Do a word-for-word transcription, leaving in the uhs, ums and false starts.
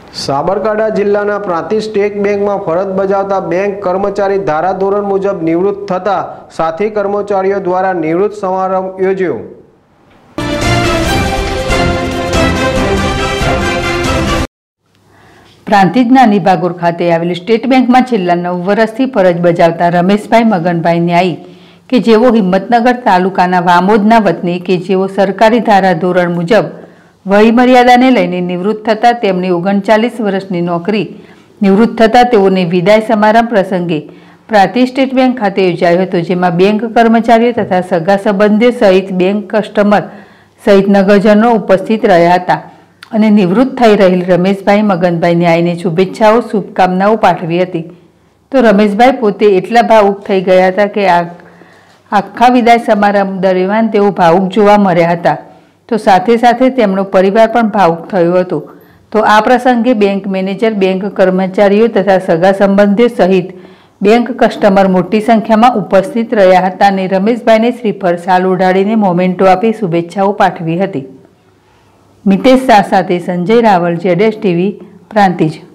સાબરકાંઠા જિલ્લાના પ્રાંતિજ સ્ટેટ બેંકમાં ફરજ બજાવતા બેંક કર્મચારી ધારાધોરણ મુજબ નિવૃત્ત થતા સાથી કર્મચારીઓ દ્વારા નિવૃત્ત સમારંભ યોજ્યો। પ્રાંતિજ નાની ભાગોર ખાતે આવેલી સ્ટેટ બેંકમાં છેલ્લા નવ વર્ષથી ફરજ બજાવતા રમેશભાઈ મગનભાઈ ન્યાયી કે જેઓ હિંમતનગર તાલુકાના વામોદના વતની કે જેઓ સરકારી ધારાધોરણ મુજબ વય મર્યાદાને લઈને નિવૃત્ત થતા તેમની ઓગણચાલીસ વર્ષની નોકરી નિવૃત્ત થતા તેઓને વિદાય સમારંભ પ્રસંગે પ્રાંતિજ સ્ટેટ બેંક ખાતે યોજાયો હતો, જેમાં બેંક કર્મચારીઓ તથા સગા સંબંધીઓ સહિત બેંક કસ્ટમર સહિત નગરજનો ઉપસ્થિત રહ્યા હતા અને નિવૃત્ત થઈ રહેલ રમેશભાઈ મગનભાઈ ન્યાયને શુભેચ્છાઓ શુભકામનાઓ પાઠવી હતી। તો રમેશભાઈ પોતે એટલા ભાવુક થઈ ગયા હતા કે આ આખા વિદાય સમારંભ દરમિયાન તેઓ ભાવુક જોવા મળ્યા હતા। તો સાથે સાથે તેમનો પરિવાર પણ ભાવુક થયો હતો। તો આ પ્રસંગે બેંક મેનેજર, બેંક કર્મચારીઓ તથા સગા સંબંધીઓ સહિત બેંક કસ્ટમર મોટી સંખ્યામાં ઉપસ્થિત રહ્યા હતા અને રમેશભાઈને શ્રીફળ શાલ ઓઢાડીને મોમેન્ટો આપી શુભેચ્છાઓ પાઠવી હતી। મિતેશ શાહ સાથે સંજય રાવલ, જેડેશ ટીવી, પ્રાંતિજ।